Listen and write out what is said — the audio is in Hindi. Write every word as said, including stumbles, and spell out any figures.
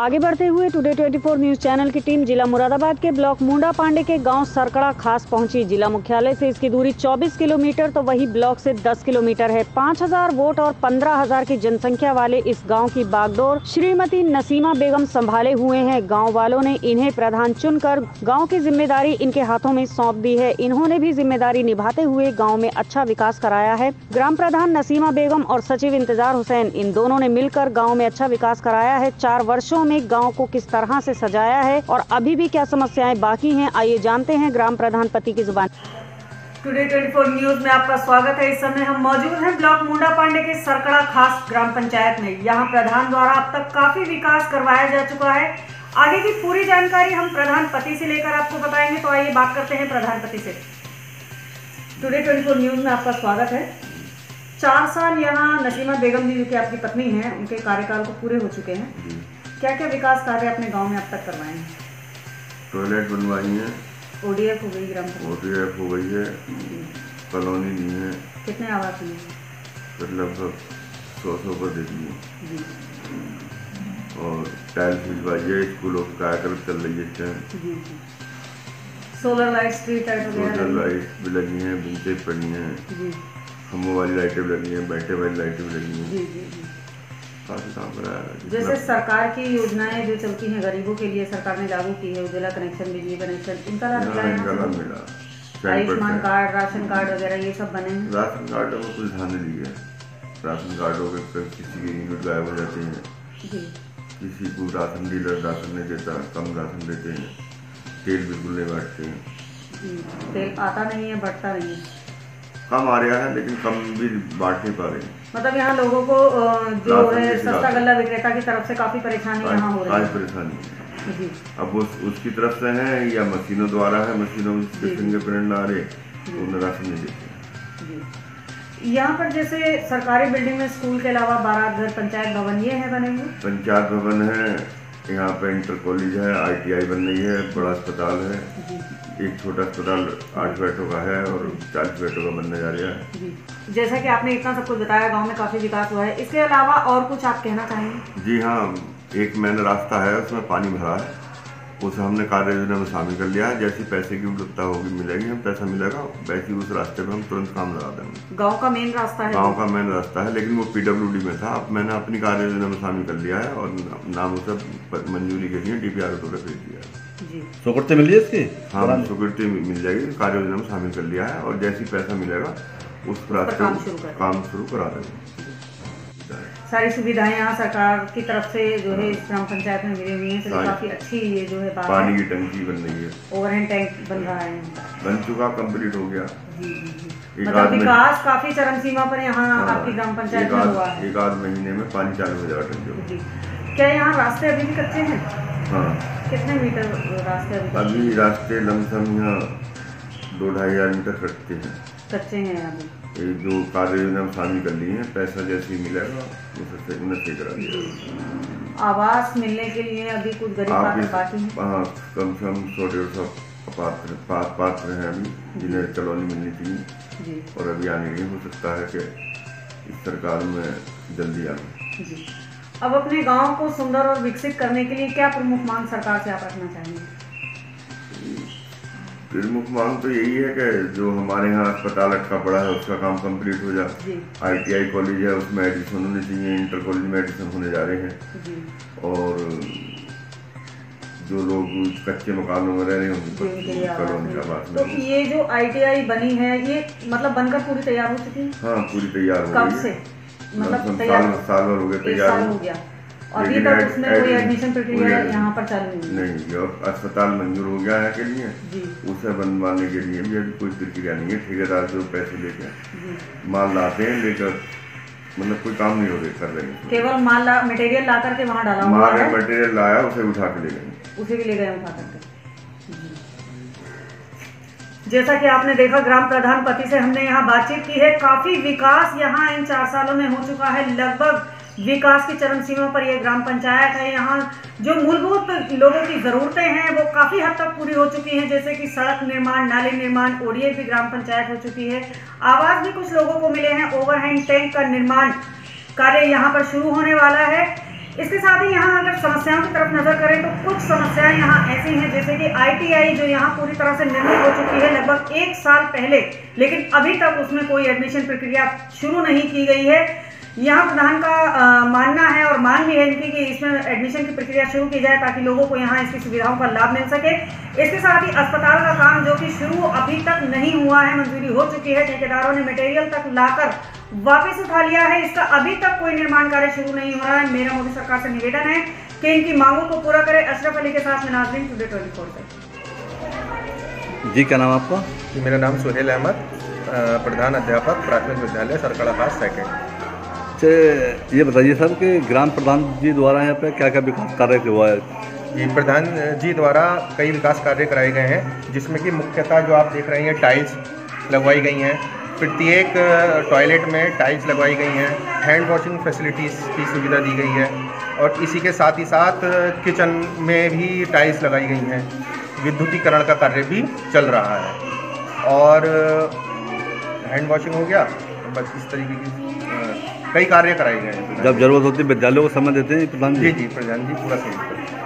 आगे बढ़ते हुए टुडे चौबीस न्यूज चैनल की टीम जिला मुरादाबाद के ब्लॉक मुंडा पांडे के गांव सरकड़ा खास पहुंची। जिला मुख्यालय से इसकी दूरी चौबीस किलोमीटर तो वही ब्लॉक से दस किलोमीटर है। पाँच हज़ार वोट और पंद्रह हज़ार की जनसंख्या वाले इस गांव की बागडोर श्रीमती नसीमा बेगम संभाले हुए हैं। गाँव वालों ने इन्हें प्रधान चुनकर गाँव की जिम्मेदारी इनके हाथों में सौंप दी है। इन्होंने भी जिम्मेदारी निभाते हुए गाँव में अच्छा विकास कराया है। ग्राम प्रधान नसीमा बेगम और सचिव इंतजार हुसैन इन दोनों ने मिलकर गाँव में अच्छा विकास कराया है। चार वर्षों में गांव को किस तरह से सजाया है और अभी भी क्या समस्याएं बाकी हैं, आइए जानते हैं ग्राम प्रधान पति की जुबान। टुडे चौबीस न्यूज में आपका स्वागत है। इस समय हम मौजूद हैं ब्लॉक मुंडा पांडे के सरकड़ा खास ग्राम पंचायत में। यहां प्रधान द्वारा अब तक काफी विकास करवाया जा चुका है। आगे की पूरी जानकारी हम प्रधान पति से लेकर आपको बताएंगे, तो आइए बात करते हैं प्रधान पति से। टुडे चौबीस न्यूज में आपका स्वागत है। चार साल यहाँ नसीमा बेगम जी जो कि आपकी पत्नी हैं, उनके कार्यकाल को पूरे हो चुके हैं। क्या क्या विकास कार्य अपने गांव में अब तक करवाए हैं? टॉयलेट बनवाई है, ओडीएफ हो गई, ग्राम ओडीएफ हो गई है, कॉलोनी दी है। कितने आवास मिले? लगभग सौ सौ पर दे दिए और टाइल्स भिजवाई है। स्कूलों की कार्यक्रम चल रही है इस time. Solar light, street light वगैरह सोलर लाइट भी लगी हैं, बिजली पड़ी हैं, खम्भों वाली लाइटें भी लगी हैं, बैठे वाली लाइटें भी लगी हैं। काफी काम कराया। जैसे सरकार की योजनाएं जो चलती हैं गरीबों के लिए, सरकार ने लागू की है, उज्ज्वला कनेक्शन, बिजली कनेक्शन, इनका लाभ मिला? आयुष्मान कार्ड, राशन कार्ड वगैरह ये सब बने हैं। राशन कार्ड में कुछ ध्यान नहीं दिया। राशन कार्डों के किसी की यूनिट गायब हो जाती है, किसी को राशन डीलर राशन नहीं देता, कम राशन देते हैं, तेल बिल्कुल नहीं बांटते हैं। तेल आता नहीं है, बढ़ता नहीं है, कम आ रहा है लेकिन कम भी बांट नहीं पा रहे हैं। मतलब यहाँ लोगों को जो है सस्ता गल्ला विक्रेता की तरफ से काफी परेशानी यहाँ हो रही है। परेशानी है अब उस उसकी तरफ से है या मशीनों द्वारा है, मशीनों में फिंगरप्रिंट ना आ रहे तो उन्हें राशन नहीं देते। यहाँ पर जैसे सरकारी बिल्डिंग में स्कूल के अलावा बारात घर, पंचायत भवन ये है बने हुए? पंचायत भवन है, यहाँ पे इंटर कॉलेज है, आईटीआई बन रही है, बड़ा अस्पताल है, एक छोटा अस्पताल आठ बेडों का है और चालीस बेडों का बनने जा रहा है। जैसा कि आपने इतना सब कुछ बताया, गांव में काफी विकास हुआ है, इसके अलावा और कुछ आप कहना चाहेंगे? जी हाँ, एक मेन रास्ता है, उसमें पानी भरा है, उसे हमने कार्य योजना में शामिल कर लिया है। जैसी पैसे की उपलब्धता होगी मिलेगी, हम पैसा मिलेगा वैसे उस रास्ते पे हम तुरंत काम लगा देंगे। गांव का मेन रास्ता है? गांव का मेन रास्ता है, लेकिन वो पीडब्ल्यूडी में था। अब मैंने अपनी कार्य योजना में शामिल कर लिया है और नाम उसे मंजूरी के लिए डीपीआर को भेज दिया है। स्वीकृति मिल इसकी? हाँ, स्वीकृति मिल जाएगी, कार्य योजना में शामिल कर लिया है और जैसी पैसा मिलेगा उस रास्ते काम शुरू करा देंगे। सारी सुविधाएं यहाँ सरकार की तरफ से जो है इस ग्राम पंचायत में मिली हुई हैं, तो काफी अच्छी ये जो है बात है। पानी की टंकी बन रही है, ओवरहेड टैंक बन रहा है, बन चुका, कंप्लीट हो गया। मतलब विकास काफी चरम सीमा पर यहाँ आपकी ग्राम पंचायत में हुआ है। एक आध महीने में पानी चालू हो जाएगा टंकी। क्या यहाँ रास्ते अभी भी कच्चे हैं? हाँ। कितने मीटर रास्ते अभी? अभी रास्ते लमसम यहाँ दो ढाई हजार मीटर कटते हैं, कच्चे हैं अभी। ये जो कार्य योजना में शामिल कर ली है, पैसा जैसे ही मिलेगा उससे उन्नति करा दिया। आवास मिलने के लिए अभी कुछ गरीब बाकी हैं? हाँ, कम से कम सौ डेढ़ सौ पात्र पात्र, पात्र हैं अभी जिन्हें कॉलोनी मिलनी चाहिए और अभी आने नहीं। हो सकता है कि इस सरकार में जल्दी आए। अब अपने गांव को सुंदर और विकसित करने के लिए क्या प्रमुख मांग सरकार से आप रखना चाहेंगे? प्रमुख मांग तो यही है कि जो हमारे यहाँ अस्पताल अटका पड़ा है उसका काम कंप्लीट हो जाए। आईटीआई कॉलेज है, उसमें एडिशन होने चाहिए, इंटर कॉलेज में एडिशन होने जा रहे हैं और जो लोग कच्चे मकानों में रह रहे हैं उनको कॉलोनी का बात। तो ये जो आईटीआई बनी है ये मतलब बनकर पूरी तैयार हो चुकी है? हाँ, पूरी तैयार हो गई है। मतलब तैयार साल भर हो गए, तैयार हो गया। अभी तक उसमें कोई एडमिशन प्रक्रिया यहाँ पर चालू नहीं नहीं और अस्पताल मंजूर हो गया है के लिए, उसे बनवाने के लिए भी अभी कोई प्रक्रिया नहीं है। ठेकेदार जो पैसे लेकर माल लाते हैं, लेकर मतलब कोई काम नहीं हो रहे कर रहे हैं, केवल माल ला मटेरियल ला करके वहाँ डाला हुआ है। माल मटेरियल लाया, उसे उठा के ले गए, उसे भी ले गए उठा करके। जैसा कि आपने देखा, ग्राम प्रधान पति से हमने यहाँ बातचीत की है। काफी विकास यहाँ इन चार सालों में हो चुका है। लगभग विकास की चरम सीमा पर यह ग्राम पंचायत है। यहाँ जो मूलभूत लोगों की जरूरतें हैं वो काफी हद तक पूरी हो चुकी हैं, जैसे कि सड़क निर्माण, नाले निर्माण, ओडीएफ भी ग्राम पंचायत हो चुकी है। आवास भी कुछ लोगों को मिले हैं। ओवरहेड टैंक का निर्माण कार्य यहाँ पर शुरू होने वाला है। इसके साथ ही यहाँ अगर समस्याओं की तरफ नजर करें तो कुछ समस्याएं यहाँ ऐसी हैं जैसे कि आई टी आई जो यहाँ पूरी तरह से निर्मित हो चुकी है लगभग एक साल पहले, लेकिन अभी तक उसमें कोई एडमिशन प्रक्रिया शुरू नहीं की गई है। यहाँ प्रधान का आ, मानना है और मांग भी है इनकी कि इसमें एडमिशन की प्रक्रिया शुरू की जाए ताकि लोगों को यहाँ इसकी सुविधाओं का लाभ मिल सके। इसके साथ ही अस्पताल का काम जो कि शुरू अभी तक नहीं हुआ है, मंजूरी हो चुकी है, ठेकेदारों ने मटेरियल तक लाकर वापस उठा लिया है, इसका अभी तक कोई निर्माण कार्य शुरू नहीं हो रहा है। मेरा मोदी सरकार से निवेदन है कि इनकी मांगों को पूरा करे। अशरफ अली के साथ में नाजरीन, टुडे ट्वेंटी फोर से। जी क्या नाम आपका? जी मेरा नाम सुहेल अहमद, प्रधान अध्यापक प्राथमिक विद्यालय सरकड़ा खास सेकेंड। अच्छा ये बताइए सर कि ग्राम प्रधान जी द्वारा यहाँ पे क्या क्या विकास कार्य हुआ है? जी प्रधान जी द्वारा कई विकास कार्य कराए गए हैं, जिसमें कि मुख्यतः जो आप देख रहे हैं टाइल्स लगवाई गई हैं, प्रत्येक टॉयलेट में टाइल्स लगवाई गई हैं, हैंड वॉशिंग फैसिलिटीज़ की सुविधा दी गई है और इसी के साथ ही साथ किचन में भी टाइल्स लगाई गई हैं। विद्युतीकरण का कार्य भी चल रहा है और हैंड वॉशिंग हो गया, बस इस तरीके की कई कार्य कराए गए हैं। जब जरूरत होती है विद्यालयों को समय देते हैं प्रधान जी? जी जी प्रधान जी पूरा सही।